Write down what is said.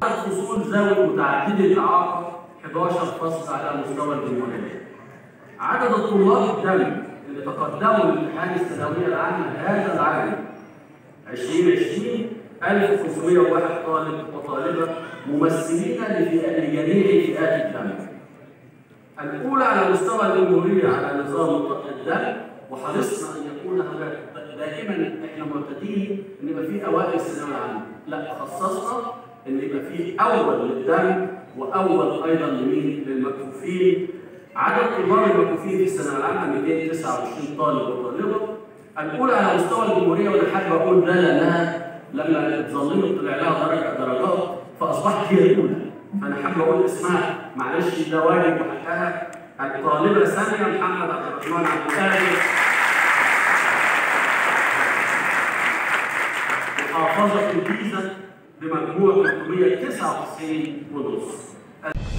فصول ذوي متعددي الإعاقة 11 فصل على مستوى الجمهورية. عدد الطلاب الدولي اللي تقدموا لامتحان الثانوية العامة هذا العام 2020 1501 طالب وطالبة ممثلين لجميع فئات الدم. الأولى على مستوى الجمهورية على نظام الدم، وحرصنا أن يكون هناك دائما احنا معتادين ان يبقى في اوائل الثانويه العامه، لا خصصنا ان يبقى في اول للدم واول ايضا للمكفوفين. عدد طلاب المكفوفين في الثانويه العامه 229 طالب وطالبه. الاولى على مستوى الجمهوريه، وانا حابب اقول ده لانها لما اتظلمت طلع لها درجات فاصبحت هي الاولى، فانا حابب اقول اسمها معلش ده واجب وحقها. الطالبه ساميه محمد عبد الرحمن عبد القادر، محافظة الجيزة بمجموع 399.5.